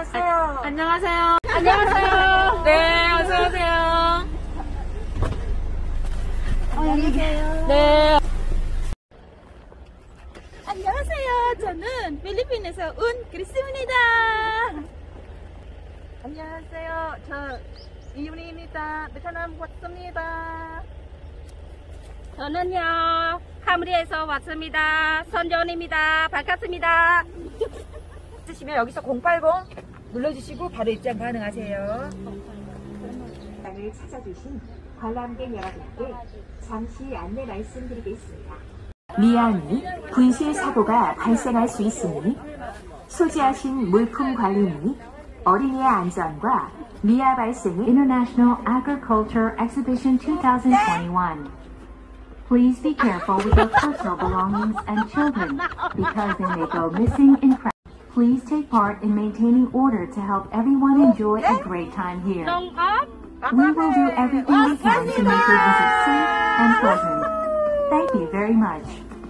안녕하세요. 안녕하세요. 안녕하세요. 네, 어서 오세요. 안녕하세요. 네. 안녕하세요. 저는 필리핀에서 온 그리스입니다. 안녕하세요. 저 이윤희입니다. 베트남 왔습니다. 저는요, 카므리에서 왔습니다. 선전입니다. 반갑습니다. 쓰시면 여기서 080 눌러주시고 바로 입장 가능하세요. 장을 찾아주신 관람객 여러분께 잠시 안내 말씀드리겠습니다. 미안히 분실 사고가 발생할 수 있으니 소지하신 물품 관리 및 어린이의 안전과 미아 발생의 International Agriculture Exhibition 2021. Please be careful with your personal belongings and children because they may go missing in crowds. Please take part in maintaining order to help everyone enjoy a great time here. We will do everything we can to make your visit safe and pleasant. Thank you very much.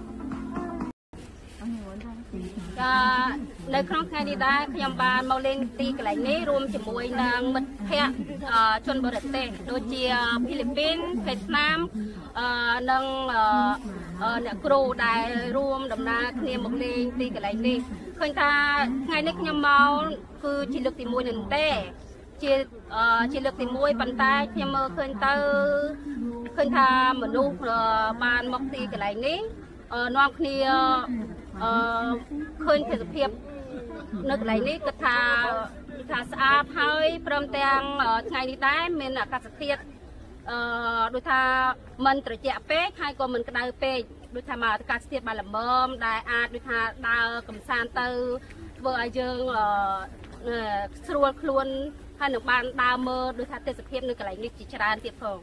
នៅក្នុងថ្ងៃនេះដែរខ្ញុំបានមកលេងទីកន្លែងនេះរួមជាមួយនឹងមិត្តភ័ក្តិជនបរទេសដូចជាហ្វីលីពីន វៀតណាមនិងអ្នកគ្រូដែលរួមដំណើរគ្នាមកលេងទីកន្លែងនេះឃើញថាថ្ងៃនេះខ្ញុំមកគឺជាលើកទី1នឹងទេជាលើកទី1ប៉ុន្តែខ្ញុំមើលឃើញថាមនុស្សបានមកទីកន្លែងនេះនាំគ្នាឃើញទេសភាពនៅកន្លែងនេះគឺថាស្អាតហើយព្រមទាំងថ្ងៃនេះដែរមានអាកាសធាតុដូចថាមិនត្រជាក់ពេកហើយក៏មិនក្តៅពេកដូចថាមកអាកាសធាតុបានល្មមដែលអាចដូចថាដើរកំសាន្តទៅធ្វើឲ្យយើងស្រួលខ្លួនហើយនឹងបានដើរមើលដូចថាទេសភាពនៅកន្លែងនេះជាច្រើនទៀតផង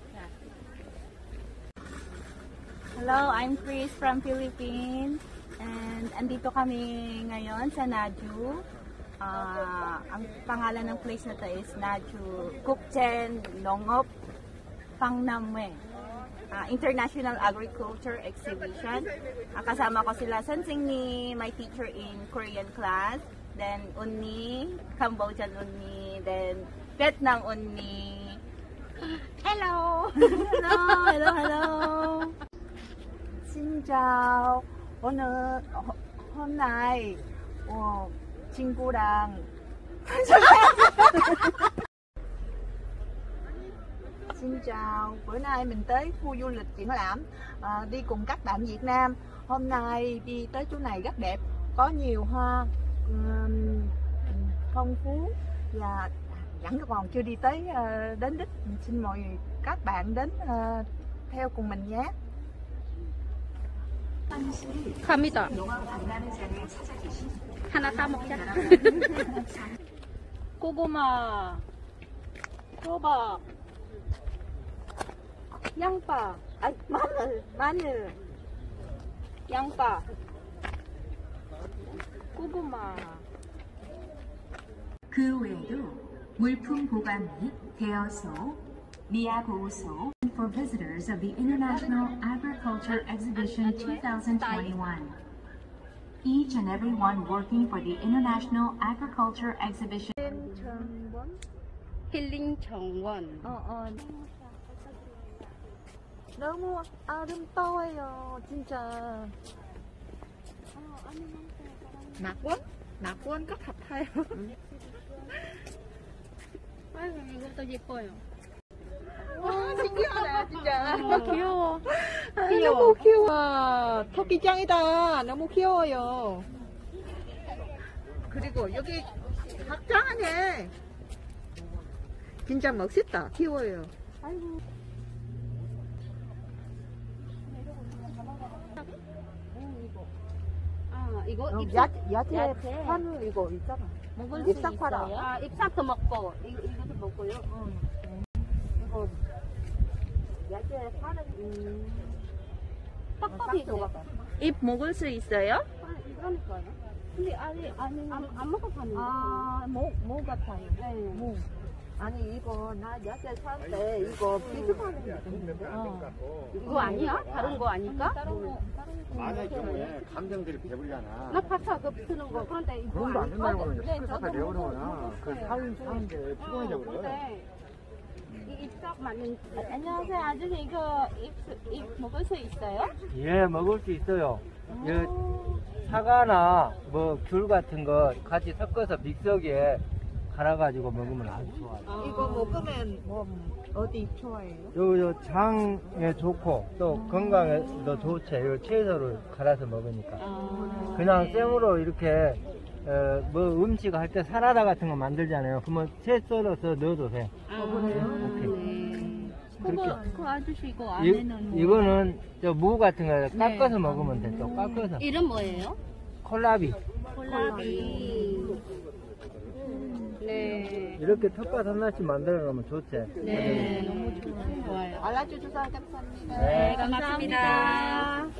Hello, I'm Chris from Philippines. And andito kami ngayon sa Naju. Ang pangalan ng place na to is Naju Kukchen Nongop Pangnamwe International Agriculture Exhibition. Kasama ko sila Sansing ni my teacher in Korean class, then Unni, Cambodian Unni, then Vietnam Unni. Hello. Hello. Xin chào. Hôm nay 친구랑 Xin chào, bữa nay mình tới khu du lịch triển lãm đi cùng các bạn Việt Nam. Hôm nay đi tới chỗ này rất đẹp, có nhiều hoa phong phú và vẫn còn chưa đi tới đến đích. Xin mời các bạn đến theo cùng mình nhé. 갑니다. 하나 다 먹자. 고구마, 호박, 양파, 마늘, 양파, 고구마. 그 외에도 물품 보관 및 대여소, 미아 보호소 for visitors of the International Agriculture Exhibition 2021. Each and every one working for the International Agriculture Exhibition. 힐링 정원. 너무 아름다워요, 진짜. 낙원 같아요. 아이고 이것도 예뻐요. 와, 신기하네, 진짜. 귀여워. 너무 귀여워. 토끼짱이다. 너무 귀여워요. 그리고 여기 확장하네. 진짜 멋있다. 귀여워요. 아이고. 이거 야채 파는 이거 있잖아. 먹을 잎삭 팔아. 아, 잎삭도 먹고 이것도 먹고요. 이거 야채 파는 떡볶이 줘봐. 잎 먹을 수 있어요? 그러니까요. 근데 아니 안 먹어봤는데. 모 같아요. 네. 모. 아니 이거 나 야채 살 때 이거 비슷하는 게 있는데. 이거 아니야? 다른 거 아닐까? 만약 경우에 감정들이 배불잖아. 나 파차 그 쓰는 거. 그런데 이거 그런 거안 아닐까? 된다고 그러는데 시끌시끌 내버리거나 그 사는 게 피곤해져 그래. 근데 이 입석 맞는. 안녕하세요. 아저씨 이거 입 먹을 수 있어요? 예, 먹을 수 있어요. 사과나 뭐 귤 같은 거 같이 섞어서 믹서기에 갈아가지고 먹으면 아주 좋아요. 이거 먹으면 뭐 어디 좋아해요? 요 장에 좋고 또 건강에도 좋지. 요 채소를 갈아서 먹으니까. 그냥 생으로 이렇게 뭐 음식 할 때 사라다 같은 거 만들잖아요. 그러면 채 썰어서 넣어도 돼. 오케이. 그 아저씨 이거 안에는 뭐? 이거는 저 무 같은 거 깎아서 먹으면 돼. 또 깎아서. 이름 뭐예요? 콜라비. 콜라비. 네. 이렇게 텃밭 하나씩 만들어 놓으면 좋지. 네. 너무 좋아요. 알려주셔서 감사합니다. 네, 감사합니다.